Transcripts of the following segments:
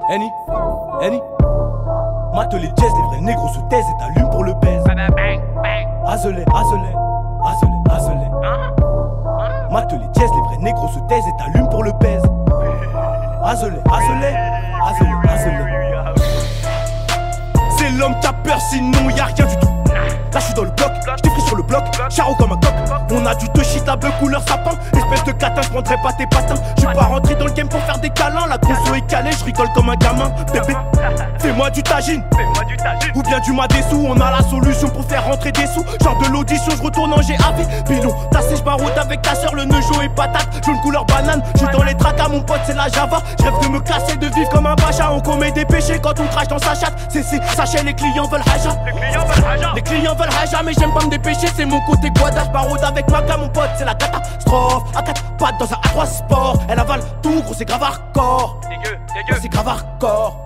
Annie, mate les jazz, les vrais négros se taisent et t'allumes pour le baise. Azelé, mate les jazz, les vrais négros se taisent et t'allumes pour le baise. Azelé. C'est l'homme t'as peur, sinon y'a rien du tout. Là j'suis dans le bloc, j't'ai pris sur le bloc, charo comme un coq. On a du deux shit à bœuf couleur sapin. Espèce de catin, j'prendrai pas tes patins. J'suis pas rentré dans le game pour faire des câlins. La conso est calée, j'rigole comme un gamin. Bébé, fais-moi du tagine. Ou bien du mat des sous, on a la solution pour faire rentrer des sous. Genre de l'audition, j'retourne en GAV. Pilon, tassé, j'baroude avec ta soeur, le Neujo et patate. Jaune couleur banane, j'suis dans les tracas, mon pote c'est la Java. J'rêve de me casser, de vivre comme un pacha. On commet des péchés quand on crache dans sa chatte. C'est sachez, les clients veulent haja. Les clients veulent haja, mais j'aime pas me dépêcher. C'est mon côté guada, j'baroude avec ma gamme, mon pote c'est la catastrophe. À 4 pattes dans un A3 sport. Elle avale tout, gros c'est grave hardcore. C'est grave hardcore.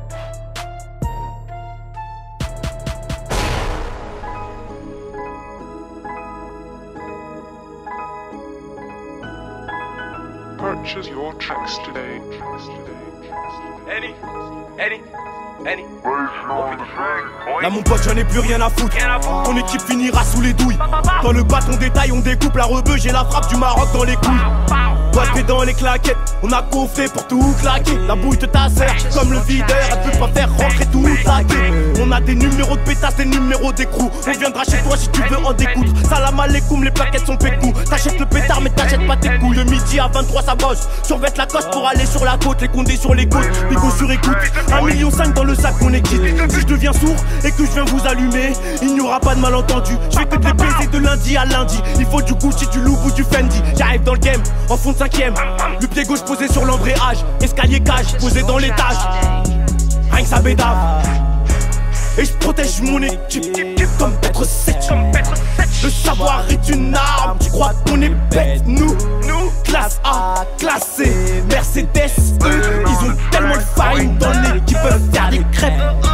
Purchase your tracks today. Annie. Là mon pote j'en ai plus rien à foutre. Ton équipe finira sous les douilles. Dans le bâton détail on découpe la rebeu. J'ai la frappe du Maroc dans les couilles. Boité dans les claquettes, on a coffré pour tout claquer. La bouille de ta sœur, comme le videur, elle peut pas faire rentrer tout saquer. On a des numéros de pétasses, des numéros d'écrou. On viendra chez toi si tu veux en découdre. Salam alaikum, les plaquettes sont pécou. T'achètes le pétard mais t'achètes pas tes couilles. Le midi à 23 ça bosse. Survête la coste pour aller sur la côte. Les condés sur les côtes, Bigo sur écoute. 1,5 million dans le sac on est quitte. Si je deviens sourd et que je viens vous allumer, il n'y aura pas de malentendu. Je vais que te les baiser de lundi à lundi. Il faut du Gucci, du Loubou, du Fendi. J'arrive dans le game, en fond de 5ème. Le pied gauche posé sur l'embrayage. Escalier cage, posé dans l'étage. Rien que ça bédave. Et je protège mon équipe comme Petre 7. Le savoir est une arme. Tu crois qu'on est bête? Nous, classe A, classe C, Mercedes, eux. Ils ont tellement de farine dans le nez qu'ils peuvent faire des crêpes.